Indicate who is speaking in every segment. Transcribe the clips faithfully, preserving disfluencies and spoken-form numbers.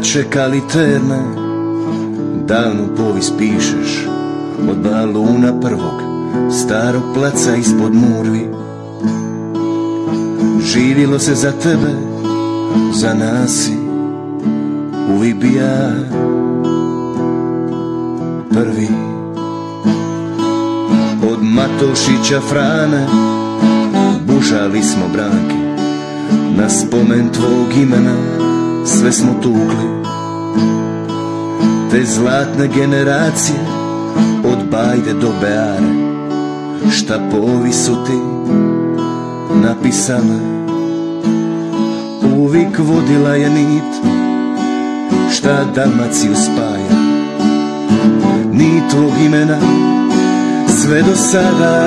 Speaker 1: čekali terne, davnu povijest pišeš od baluna prvog starog placa ispod Murvi. Živilo se za tebe, za nas i uvijek bi ja prvi. Od Matošića Frane bušali smo branke, na spomen tvog imena sve smo tukli. Te zlatne generacije od Bajde do Beare, šta povijest su ti napisale. Uvijek vodila je nit šta Dalmaciju spaja, ni tvog imena sve do sada.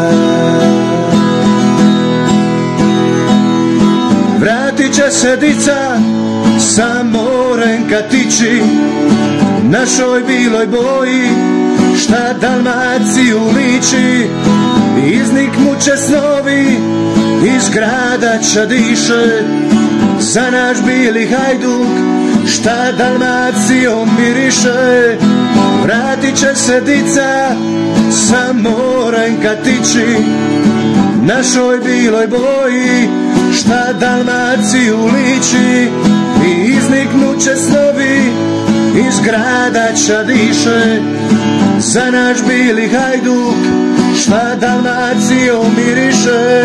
Speaker 1: Vratit će se dica sa morem ka tiči, našoj biloj boji šta Dalmaciju liči. Izniknuće snovi iz grada Čadiše, za naš bili Hajduk šta Dalmacijom miriše. Vratit će se dica sa morem ka tiči, našoj biloj boji šta Dalmaciju liči. I izniknuće snovi iz grada Čadiše, za naš bili Hajduk šta Dalmacijom miriše.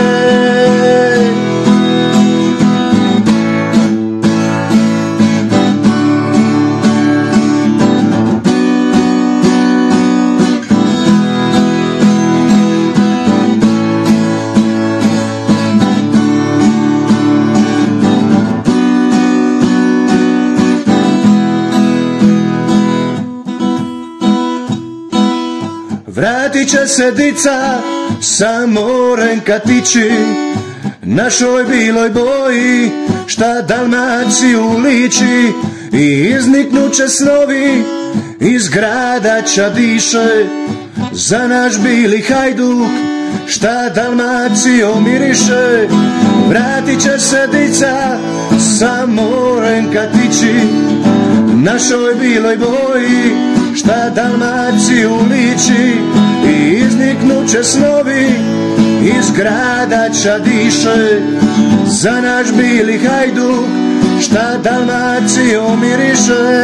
Speaker 1: Vratit će se dica sa morem ka tiči, našoj biloj boji šta Dalmaciju liči. I izniknuće snovi iz grada Čadiše, za naš bili Hajduk šta Dalmacijom miriše. Vratit će se dica sa morem ka tiči, našoj biloj boji šta Dalmaciju liči. I izniknuće snovi iz grada Čadiše, za naš bili Hajduk šta Dalmacijom miriše.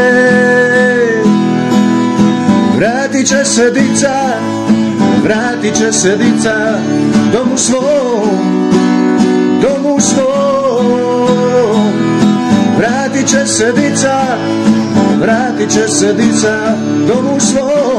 Speaker 1: Vratit će se dica, vratit će se dica domu svom, domu svom. Vratit će se dica, vratit će se dica domu svom.